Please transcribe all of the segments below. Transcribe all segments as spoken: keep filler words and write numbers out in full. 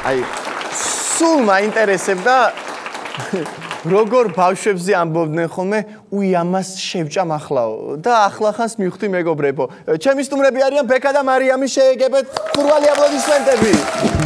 აი სულ მაინტერესებდა როგორ ბავშვებზე ამბობდნენ ხოლმე უიამას შევჭამ ახლაო და ახლახანს მივხვდი მეგობრებო ჩემი სტუმრები არიან ბექა და მარიამი შეეგებეთ ხურვალი აპლოდისმენტები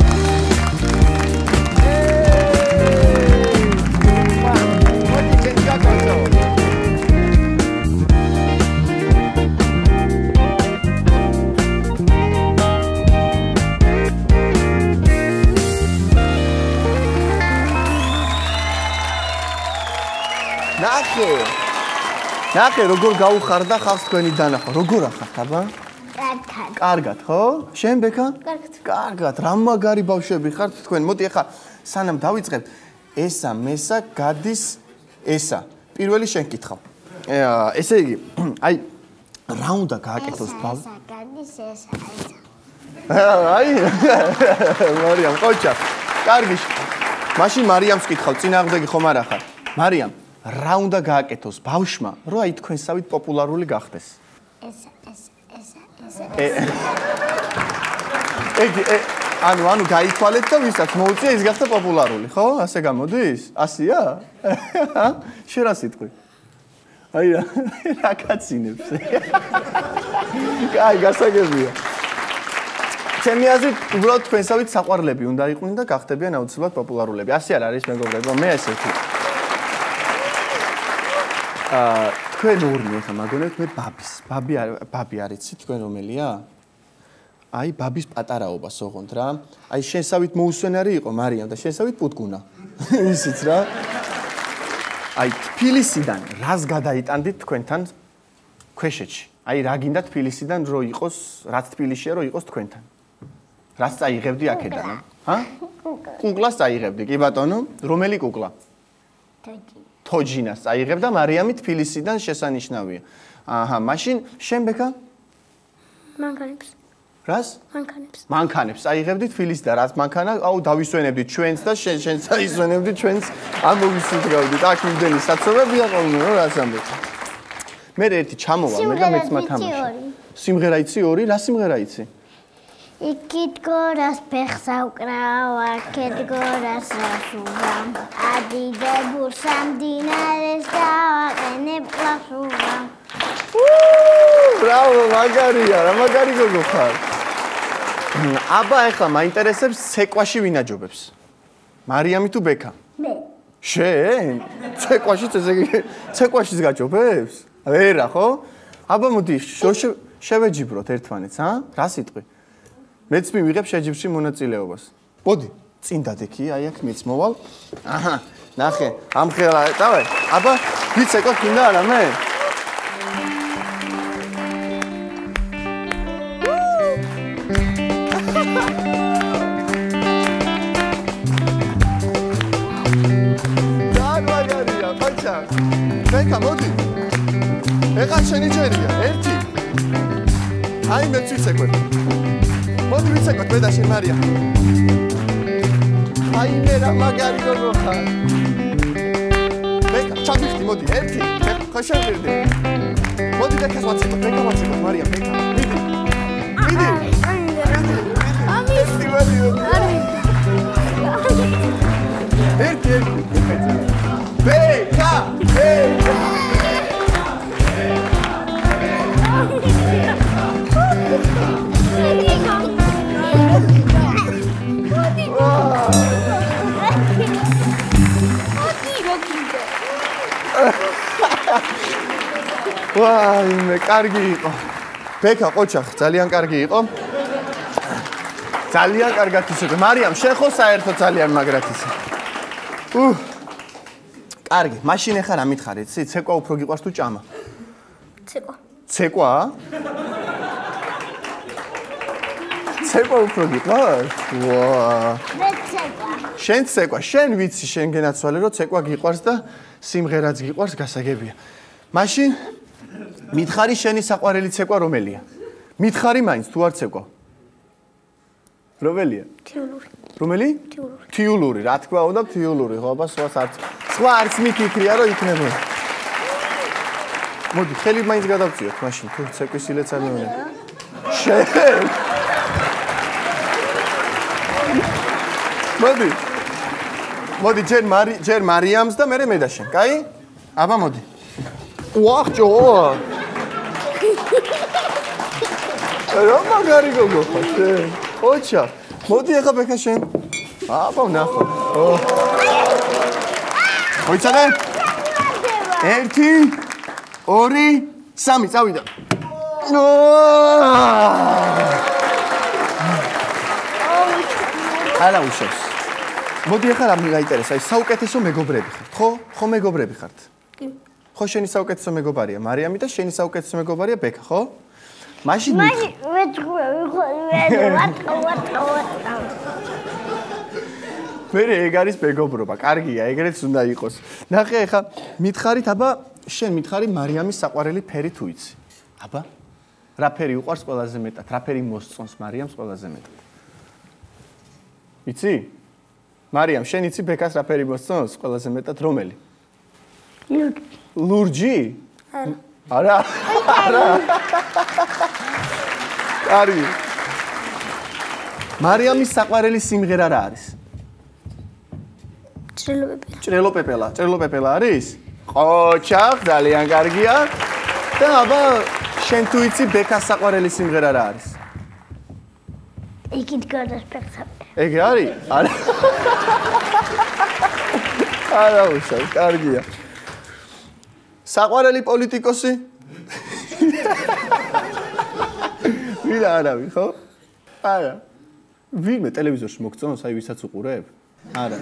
ნახე ნახე როგორ გაუხარდა ხალხს თქვენი დანახვა როგორ ახართ აბა კარგად კარგად ხო შენ ბექა კარგად კარგად რა მაგარი ბავშვები ხართ თქვენ მოდი ახლა სანამ დავიწყებთ ესა მესა გადის ესა პირველი შენ კითხავ ესე იგი აი რა უნდა გააკეთოს ბავშვი ესა გადის ესა აი მარიამ ყოჩა კარგი მაშინ მარიამს კითხავ წინააღმდეგი ხომ არ ახარ მარიამ რა უნდა გააკეთოს ბავშვმა, რომ აი თქვენსავით პოპულარული გახდეს? ესა, ესა, ესა, ესა. ეგ ანუ ანუ გაითვალეთ და ვისაც მოუწია ის გახდა პოპულარული, ხო? ასე გამოდის? ასია? შენ რა სიტყვი? აი რა, რა კაცინებს. კაი, გასაგებია. ჩემი აზრით, უბრალოდ თქვენსავით საყვარლები უნდა იყვნენ და გახდებიან აუცილებლად პოპულარულები. ასე არ არის მეგობრებო, მე ესე ვთქვი. აა თქვენ ორნი ხა მაგონეთ მე ბაბის ბაბი ბაბი არიცი თქვენ რომელია აი ბაბის პატარაობას ოღონდ რა აი შენსავით მოუსვენარი იყო მარიამ და შენსავით პუტკუნა ისიც რა აი თბილისიდან რას გადაიტანდით თქვენთან ქვეშეთში აი რა გინდა თბილისიდან რო იყოს რაც თბილისშია რო იყოს თქვენთან რას წაიღებდი აქედან ჰა კუკლას წაიღებდი კი ბატონო რომელი კუკლა თოჯი თოჯინას წაიღებ და მარიამი თბილისიდან შესანიშნავია. აჰა, მაშინ შენ ბექა? მანქანებს. რას? მანქანებს. მანქანებს წაიღებდი თბილისიდან, რაც მანქანა, აუ დავისვენებდით ჩვენს და შენ შენც აისვენებდით ჩვენს ამოვისუდგავდით. აქ იმდენი საცობებია ხოლმე, რა რას ამბობ. მე ერთი ჩამოვა მე და მეც მათამაში. სიმღერა იცი ორი? რა სიმღერა იცი? იქით გორას ფეხს ავკრავ, აქეთ გორას რასუვამ. ადიდებულ სამდინარეს დავაყენებ კლასურამ. ბრავო, მაგარია, რა მაგარი გოგო ხარ. აბა ეხლა მაინტერესებს ცეკვაში ვინ აჯობებს? მარიამი თუ ბექა? მე. შენ? ცეკვაშიც ესე იგი ცეკვაშიც გაჯობებს? ვერა, ხო? აბა მოდი, შევეჯიბროთ ერთმანეთს, ჰა? რა სიტყვი? მეც მივიღებ შეჯიბრში მონაწილეობას. მოდი, წინ დადექი, აი აქ მეც მოვალ. აჰა, ნახე, ამხელა, დავай. აბა, ვიცეკო კიდე არა მე? დაგაგარია, ყაჩა. ბექა, მოდი. ეხა შენი ჯერია, ერთი. აი მეც ვიცეკვე. მოდი ვიცეკოთ მე და შენ მარია. აი მე რა მაგარი გოგო ხარ. ბექა, ჩაგიხდი, მოდი, ერთი. ხო შევირდი. მოდი ბექას ვაცეკოთ, ბექა ვაცეკოთ, მარია, ბექა. მიდი. მიდი. ამის დივარიო. ერთი, ერთი. ბექა, ბექა. ვაი მე კარგი იყო. ბექა ყოჩახ ძალიან კარგი იყო. ძალიან კარგად ისე. მარიამ შენ ხო საერთოდ ძალიან მაგრად ისე. უჰ. კარგი, მაშინ ახლა რა მითხარ, იცი? ცეკვა უფრო გიყვარს თუ ჭამა? ცეკვა. ცეკვა? ცეკვა უფრო გიყვარს? ვა. მე ცეკვა. შენ ცეკვა, შენ ვიცი შენ გენაცვალე რომ ცეკვა გიყვარს და სიმღერაც გიყვარს, გასაგებია. მაშინ მითხარი შენი საყვარელი ცეკვა რომელია? მითხარი მაინც თუ არ ცეკვა? რომელია? თიულური. რომელი? თიულური. თიულური, რა თქმა უნდა, თიულური, ხო, აბა სხვას არც. სხვა არც მიფიქრია რომ იქნება. მოდი, ხელი მაინც გადავწიოთ მაშინ, თუ ცეკვის ილეც არ მეუნე. შენ მოდი. მოდი ჯერ მარი ჯერ მარიამს და მე მე და შენ, კაი? აბა მოდი. ვახჭო. რა მაგარი გოგო ხარ შენ? ოჩა. მოდი ახლა ბექა შენ. აბა ვნახო. მოიცადე? ერთი, ორი, სამი, წავიდა. არა უშავს. მოდი ახლა რა მიგაინტერესა, აი საუკეთესო მეგობრები ხართ, ხო? ხო მეგობრები ხართ? კი. ხო შენი საუკეთესო მეგობარია მარიამი და შენი საუკეთესო მეგობარია ბექა, ხო? მაშინ მაშინ ვეძღვე, ვეძღვე, ვატყო, ვატყო, ვატყო. მერე ეგ არის მეგობრობა, კარგია, ეგრეც უნდა იყოს. ნახე ახლა მითხარით, აბა შენ მითხარი მარიამის საყვარელი ფერი თუ იცი? აბა რა ფერი უყვარს ყველაზე მეტად? რა ფერი მოსწონს მარიამს ყველაზე მეტად? იცი? მარიამ, შენ იცი ბეკას რა ფერი მოსწონს ყველაზე მეტად რომელი? ლურჯი. ლურჯი? არა. არა. კარგი. მარიამის საყვარელი სიმღერა რა არის? ჭრელოპეპელა. ჭრელოპეპელა, ჭრელოპეპელა არის? ყოჩა, ძალიან კარგია. და აბა შენ თუ იცი ბეკას საყვარელი სიმღერა რა არის? იქით გადას ფეხსავე. ეგ არის? არა. არა უშავს, კარგია. საყვარელი პოლიტიკოსი? ვინა არავი, ხო? არა. ვინმე ტელევიზორში მოგწონს, აი ვისაც უყურებ? არა.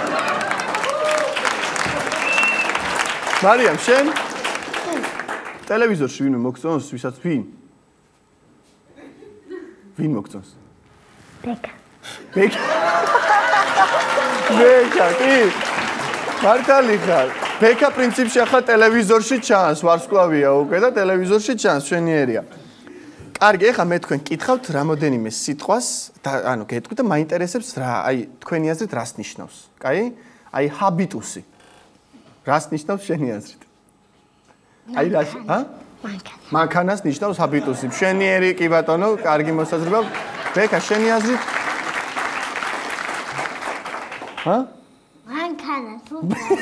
მარიამ, შენ? ტელევიზორში ვინმე მოგწონს, ვისაც ვინ? ვინ მოგწონს? ბეკა. ბეკა. ბეკა, კი. მართალი ხარ. ბეკა პრინციპში ახლა ტელევიზორში ჩანს, ვარსკვლავია უკვე და ტელევიზორში ჩანს, შენიერია. კარგი, ახლა მე თქვენ კითხავთ რამოდენიმე სიტყვას და ანუ გეტყვით და მაინტერესებს რა, აი თქვენი აზრით რას ნიშნავს? კაი? აი ჰაბიტუსი. რას ნიშნავს შენი აზრით? აი რა, ჰა? მანქანა. მანქანას ნიშნავს ჰაბიტუსი. შენიერი კი ბატონო, კარგი მოსაზრება. ბეკა, შენი აზრით? ჰა? მანქანა, თუ.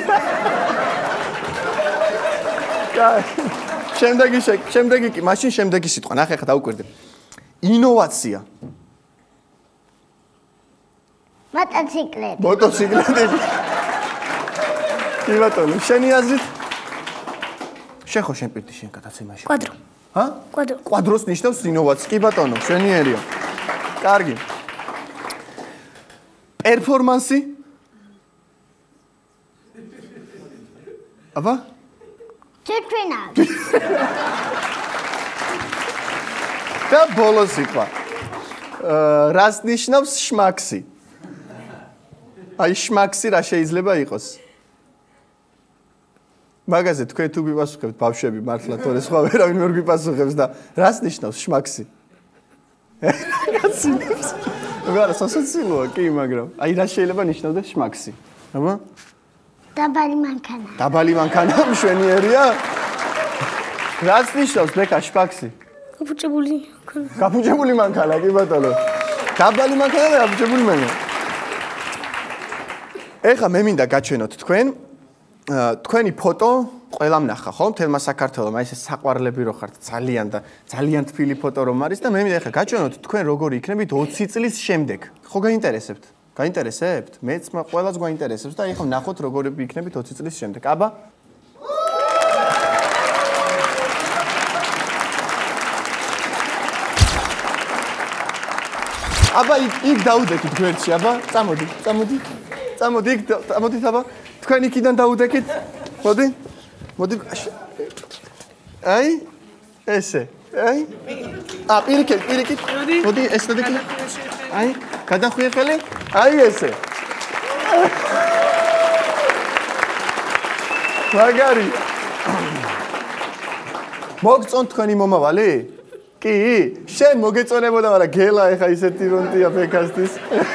კარგი. შემდეგი შემდეგი კი, მაშინ შემდეგი სიტყვა, ნახე ხა დაუკვირდე. ინოვაცია. მოტოციკლეტი. მოტოციკლეტი. კი ბატონო, შენი აზრით? შენ ხო შენ პირდი შენ გადაცემაში? კვადრო. ჰა? კვადრო. კვადროს ნიშნავს ინოვაციას. კი ბატონო, შენიერია. კარგი. პერფორმანსი? აბა? თვითვინა. და ბოლო სიტყვა. აა რას ნიშნავს შმაქსი? აი შმაქსი რა შეიძლება იყოს? მაგაზე თქვენ თუ გიპასუხებთ ბავშვები მართლა თორე სხვა ვერავინ ვერ გიპასუხებს და რას ნიშნავს შმაქსი? რა სასაცილოა კი, მაგრამ აი რა შეიძლება ნიშნავდეს შმაქსი? აბა? დაბალი მანქანა. დაბალი მანქანა მშვენიერია? რას ნიშნავს ბეკა შმაქსი? გაფუჭებული მანქანა. გაფუჭებული მანქანა, კი ბატონო. დაბალი მანქანა და გაფუჭებული მანქანა. ეხლა მე მინდა გაჩვენოთ თქვენ თქვენი ფოტო ყველამ ნახა, ხო? მთელმა საქართველომ, აი ესე საყვარლები რო ხართ, ძალიან და ძალიან თბილი ფოტო რომ არის და მე მინდა ეხლა გაჩვენოთ თქვენ როგორი იქნებით ოცი წლის შემდეგ. ხო გაინტერესებთ? გაინტერესებთ? მეც ყველას გვაინტერესებს და ეხლა ნახოთ როგორი იქნებით ოცი წლის შემდეგ. აბა? აბა იქ იქ დაუდეკით გვერდში, აბა? წამოდი, წამოდი. წამოდი, იქ წამოდით აბა. თქვენ იქიდან დაუდეკით. მოდი. მოდი. აი? ესე. აი? ა, პირიქით, პირიქით. მოდი, ეს დადეკი. აი, გადახვიე ხელი. აი ესე. მაგარი. მოგწონთ თქვენი მომავალი? კი, შენ მოგეწონებოდა, მაგრამ გელა ეხა ისეთი რონტია ფეკასთვის.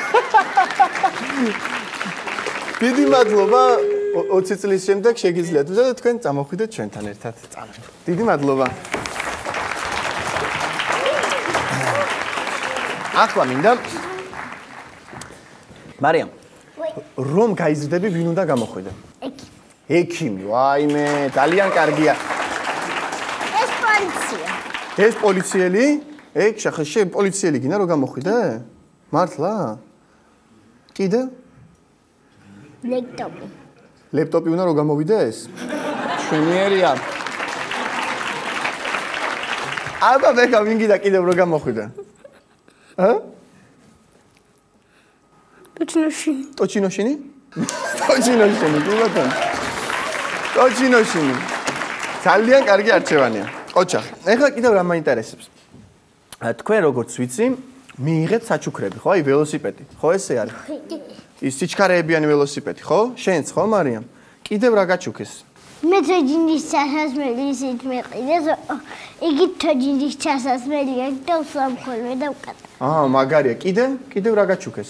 დიდი მადლობა, ოცი წლის შემდეგ შეგიძლიათ და თქვენ წამოხვიდეთ ჩვენთან ერთად. წამოვიდეთ. დიდი მადლობა. ახლა მინდა მარიამ, რომ გაიზრდები, ვინ უნდა გამოხვიდე? ექიმი. ექიმი, ვაიმე, ძალიან კარგია. ეს პოლიცია. ეს პოლიციელი? ეგ შეხე შენ პოლიციელი გინდა რომ გამოხვიდე? მართლა? კიდე? ლეპტოპი. ლეპტოპი უნდა რომ გამოვიდეს? შვენიერია. აბა ბეკა ვინ გინდა კიდევ რომ გამოხვიდე? ა? ტოჩინოშინი. ტოჩინოშინი? ტოჩინოშინი, კი ბატონო. ტოჩინოშინი. ძალიან კარგი არჩევანია. ოჩა, ეხლა კიდევ რა მაინტერესებს? თქვენ როგორც ვიცი, მიიღეთ საჩუქრები, ხო? აი ველოსიპედი. ხო ესე არის? ის სიჩქარეებიანი ველოსიპედი, ხო? შენც ხო, მარიამ? კიდევ რა გაჩუქეს? მე თოჯინის ჩასასმელი ისეთ მეყიდეს, იგი თოჯინის ჩასასმელი აქვს და უსამხოლვე და უკატა. აა, მაგარია. კიდევ? კიდევ რა გაჩუქეს?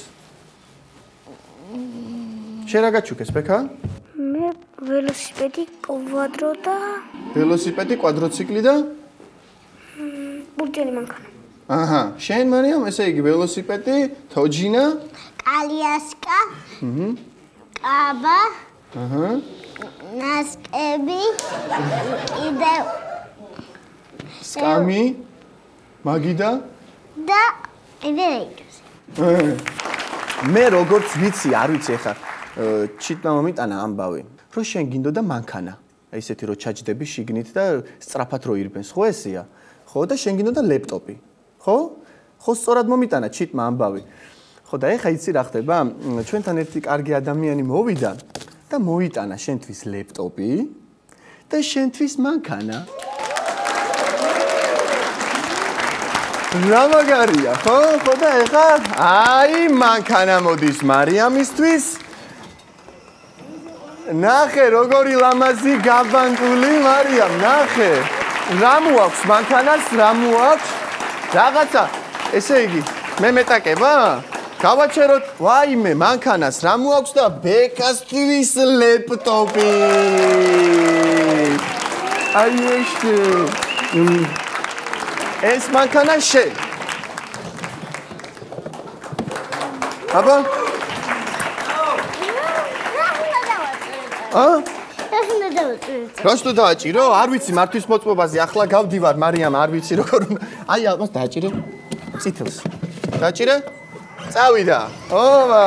შენ რა გაჩუქეს, ბექა? მე ველოსიპედი, კვადრო და ველოსიპედი, კვადროციკლი და ბურჯელი მანქანა. აჰა, შენ მარიამ, ესე იგი ველოსიპედი, თოჯინა, კალიასკა. აჰა. კაბა. აჰა. ნასკები. კიდევ სკამი, მაგიდა და კიდევ ეიქს. მე როგორც ვიცი, არ ვიცი ახლა ჩიტმა მომიტანა ამბავი, რომ შენ გინდოდა მანქანა. აი ესეთი რომ ჩაჯდები შიგნით და სწრაფად რო ირბენს, ხო ესეა? ხო და შენ გინდოდა ლეპტოპი. ხო? ხო სწორად მომიტანა ჩიტმა ამბავი. ხო და ეხა იცი რა ხდება? ჩვენთან ერთი კარგი ადამიანი მოვიდა და მოიტანა შენთვის ლეპტოპი და შენთვის მანქანა. რა მაგარია, ხო? ხო და ეხა აი მანქანა მოდის მარიამისთვის. ნახე როგორი ლამაზი გაბანკული მარიამ, ნახე. რა მოაქვს მანქანას, რა მოაქვს? რაღაცა, ესე იგი, მე მეტაკება? გავაჩეროთ, ვაიმე, მანქანას რა მოაქვს და ბეკასთვის ლეპტოპი. აი ეს ეს მანქანა შენ. აბა? ა? რას თუ დააჭირო? არ ვიცი მართვის მოწმობაზე ახლა გავდივარ მარიამ, არ ვიცი როგორ უნდა. აი ამას დააჭირე. წითელს. დააჭირე? წავიდა. ოვა.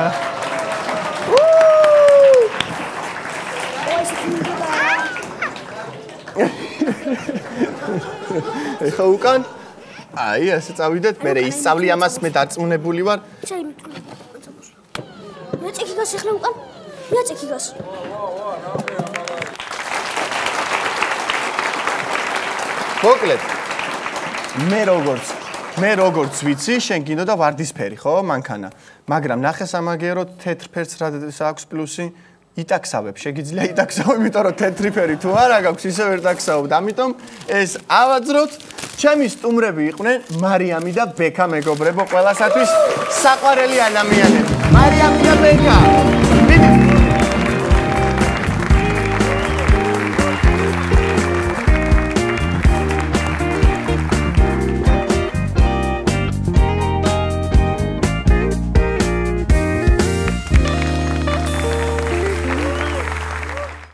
ეხა უკან? აი, ასე წავიდეთ, მე ისწავლი ამას, მე დარწმუნებული ვარ. მე წიქი გას ეხლა უკან. მე წიქი გას. მოკლედ. მე როგორც მე როგორც ვიცი, შენ გინდოდა ვარდისფერი, ხო, მანქანა. მაგრამ ნახე სამაგეროთ თეთრ ფერს რა აქვს პლუსი? იტაქსავებ, შეგიძლია იტაქსავო, იმიტომ რომ თეთრი ფერი თუ არა გაქვს, ისე ვერ ტაქსავობ. ამიტომ ეს ავაძროთ. ჩემი სტუმრები იყვნენ მარიამი და ბექა, მეგობრებო, ყველასათვის საყვარელი ადამიანები. მარიამი და ბექა.